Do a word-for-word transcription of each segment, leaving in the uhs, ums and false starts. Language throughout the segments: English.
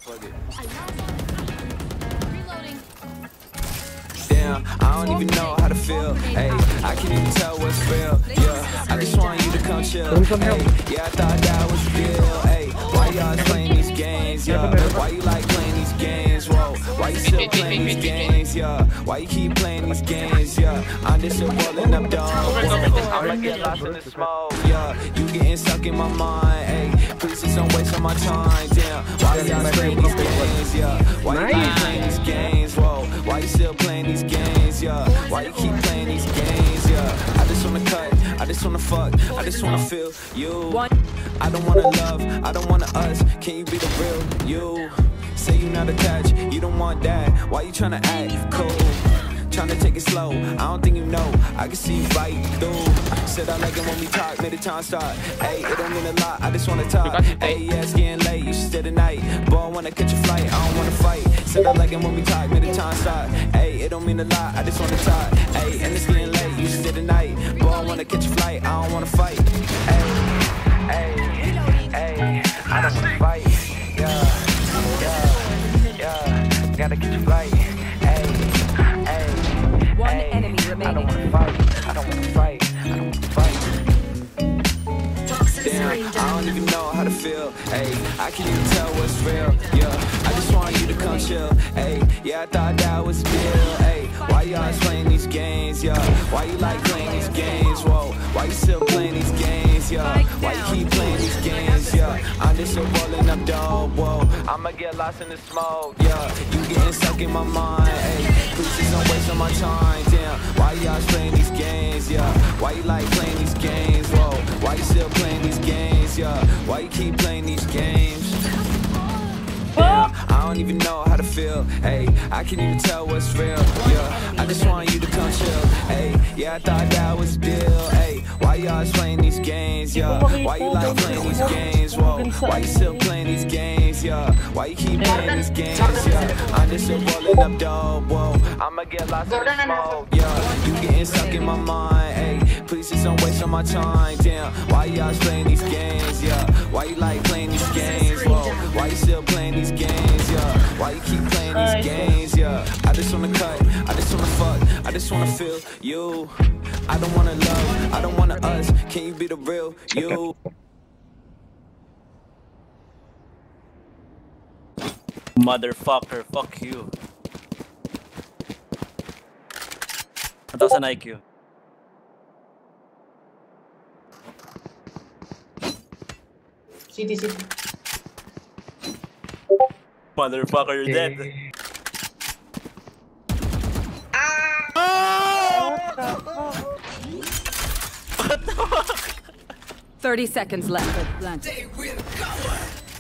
Fuck it. Reloading. Damn, I don't even know how to feel. Hey, I can't even tell what's real. Yeah, I just want you to come chill. Hey, yeah, I thought that was real. Hey, why y'all playing these games? Yeah, why you like playing these games? Whoa, why you still playing these games? Yeah, why you keep playing these games? Yeah, I'm just still rolling up dog. I'ma get lost in the smoke. Yeah, you getting stuck in my mind. Hey, please just don't waste on my time. Damn, why y'all playing these games? Yeah, why you keep playing these games? Whoa, why you still playing these games? Yeah, why you keep playing these games? Yeah, I just wanna cut, I just wanna fuck, I just wanna feel you. I don't wanna love, I don't wanna us. Can you be the real you? Say you not attached, you don't want that. Why you tryna act cool? Tryna take it slow, I don't think you know. I can see right through. Said I like it when we talk, made the time start. Hey, it don't mean a lot, I just wanna talk. Hey, yeah, it's getting late, you should stay tonight. Boy, I wanna catch a flight, I don't wanna fight. Said I like it when we talk, made the time start. Hey, it don't mean a lot, I just wanna talk. Hey, and it's getting late, you should stay tonight. Boy, I wanna catch a flight, I don't wanna fight. Hey, hey, hey, I don't wanna fight. Yeah, yeah, yeah, gotta catch a flight. Hey, hey, One hey, enemy remaining. I don't wanna fight, I don't wanna fight, I don't wanna fight. Damn, I don't even know how to feel. Hey, I can't even tell what's real. Yeah, I just want you to come chill. Hey, yeah, I thought that was real. Hey, why y'all playing these games? Yeah, why you like playing these games? Whoa, why you still playing these games? Yeah, why you keep playing these games? Yeah, I'm just still rolling up dog. Whoa, I'ma get lost in the smoke. Yeah, you getting stuck in my mind. Hey, please just don't waste on my time. Damn, why y'all playing these games? Yeah, why you like playing these games? Whoa, why you still playing these games? Yeah, why you keep playing these games? Damn, I don't even know how to feel. Hey, I can't even tell what's real. Yeah, I just want you to come chill. Hey, yeah, I thought that was a deal. Hey, why y'all playing these games? Yeah, why you like playing these games? Whoa, why you still playing these games? Yeah, why you keep playing these games? Yeah, I'm just still rolling up dog. Whoa, I'ma get lost in the smoke. Yeah, you getting stuck in my mind. Hey, please just don't waste on my time. Damn, why y'all playing these games? Yeah, why you like playing these games? Whoa, why you still playing these games? Yeah, why you keep playing these games? Yeah, I just wanna cut, I just wanna fuck, I just wanna feel you. I don't wanna love, I don't wanna us. Can you be the real you? Motherfucker, fuck you. one thousand I Q. City, city. Motherfucker, you're dead. What the fuck? Thirty seconds left. They will cover.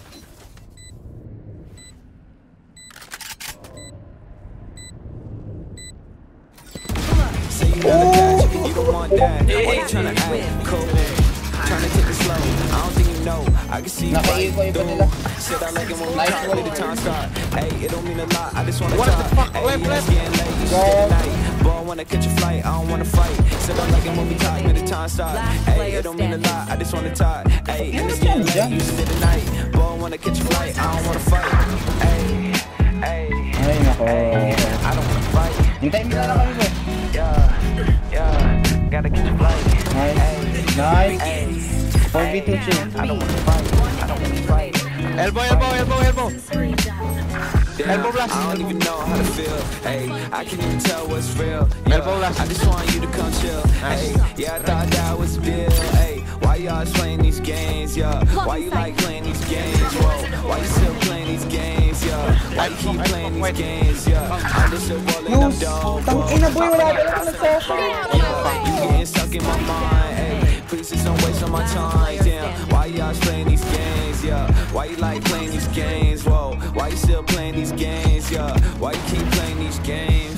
Say you not attached, you don't want that. Why you tryna act cool? Tryna take it slow, I don't think you know. I can see you right through. Said I like it when we talk, made the time start. Hey, it don't mean a lot, I just wanna talk. Hey, it's getting late, you should stay tonight. Boy, I wanna catch a flight, I don't wanna fight. Said I like it when we talk, made the time start. Hey, it don't mean a lot, I just wanna talk. Hey, and it's getting late, you should stay tonight. Boy, I wanna catch a flight, I don't wanna fight. Hey, hey, hey, I don't wanna fight. Hintayin mo na lang kami, bro. Yeah, yeah, gotta catch a flight. Nice, nice. four v two chill. I don't wanna fight, I don't wanna fight. Elbow, elbow, elbow, elbow. Elbow blast. I don't even know how to feel. Hey, I can't even tell what's real. Yeah, elbow blast. I just want you to come chill. Hey, yeah, I thought that was a deal. Hey, why y'all playing these games? Yeah, why you like playing these games? Whoa, why you still playing these games? Yeah, why you keep playing these games? Yeah, I'm just still rolling up dog. Tangina boy, wala ka lang nag-session. Yeah, you getting stuck in my mind. Hey, please just don't waste on my time. Damn, why y'all playing these games? Yeah, why you like playing these games? Whoa, why you still playing these games? Yeah, why you keep playing these games?